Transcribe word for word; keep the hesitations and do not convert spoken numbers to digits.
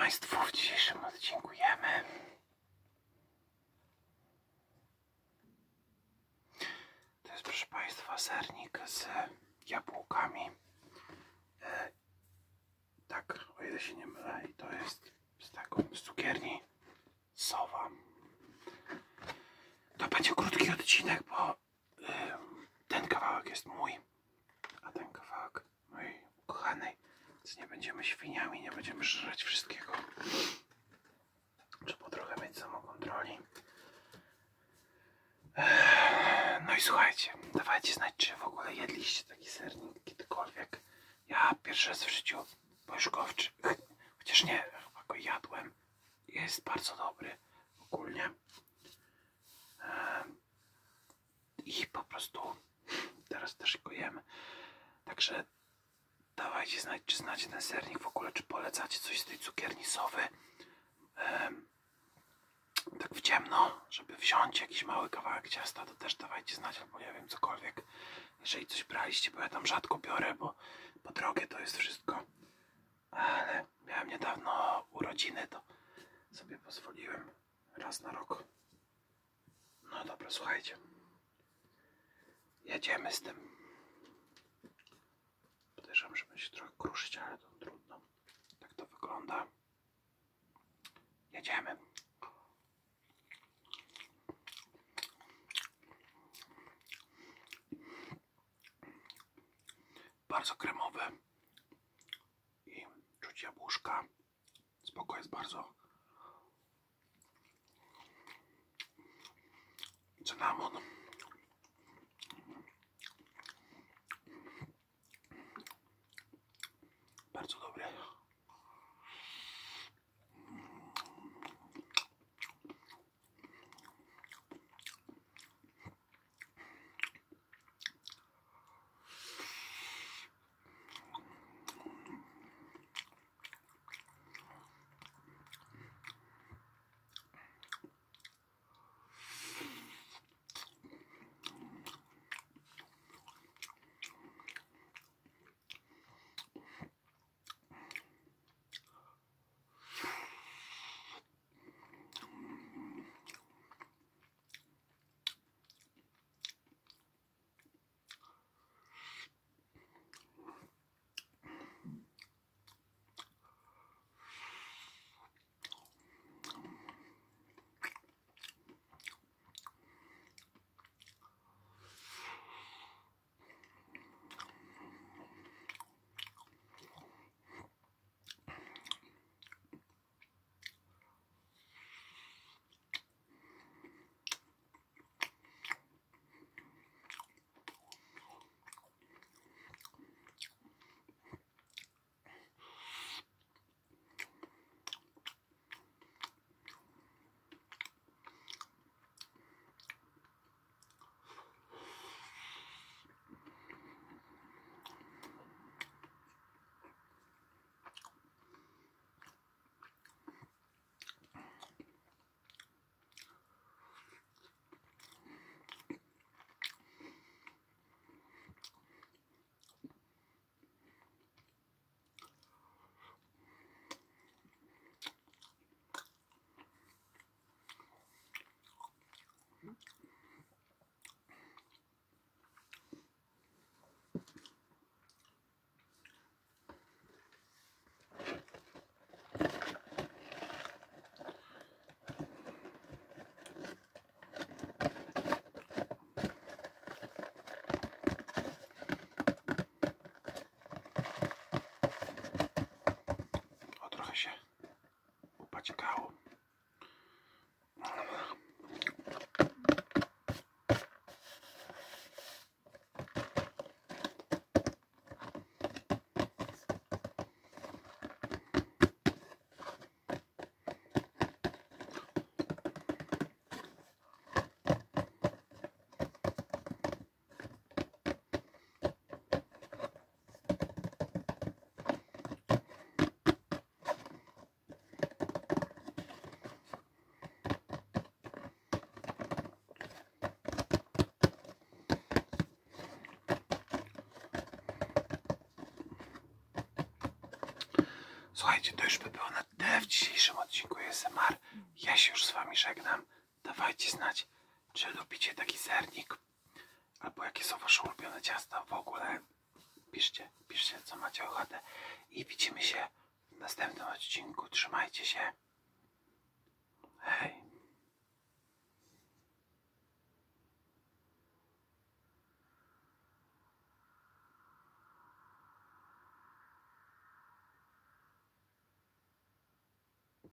Państwu, w dzisiejszym odcinku jemy to jest, proszę Państwa, sernik z jabłkami, e, tak, o ile się nie mylę, i to jest z taką z cukierni Sowa. To będzie krótki odcinek, bo e, ten kawałek jest mój, a ten kawałek mojej ukochanej, więc nie będziemy świniami, nie będziemy żreć wszystkiego. Trzeba trochę mieć samokontroli. No i słuchajcie, dawajcie znać, czy w ogóle jedliście taki sernik kiedykolwiek. Ja pierwszy raz w życiu, bo już go wczy... chociaż nie, chyba go jadłem. Jest bardzo dobry ogólnie. I po prostu teraz też go jemy. Także dawajcie znać, czy znacie ten sernik w ogóle, czy polecacie coś z tej cukierni Sowy. Tak w ciemno, żeby wziąć jakiś mały kawałek ciasta, to też dawajcie znać, albo nie wiem, cokolwiek. Jeżeli coś braliście, bo ja tam rzadko biorę, bo, bo drogie to jest wszystko. Ale miałem niedawno urodziny, to sobie pozwoliłem raz na rok. No dobra, słuchajcie. Jedziemy z tym. Podejrzewam, że będzie się trochę kruszyć, ale to trudno. Tak to wygląda. Jedziemy. Bardzo kremowe i czuć jabłuszka. Spoko jest bardzo. Cynamon. Bardzo dobre. Się upaćkało. Słuchajcie, to już by było na tyle w dzisiejszym odcinku A S M R. Ja się już z wami żegnam. Dawajcie znać, czy lubicie taki sernik, albo jakie są wasze ulubione ciasta w ogóle. Piszcie, piszcie, co macie ochotę. I widzimy się w następnym odcinku. Trzymajcie się. Hej.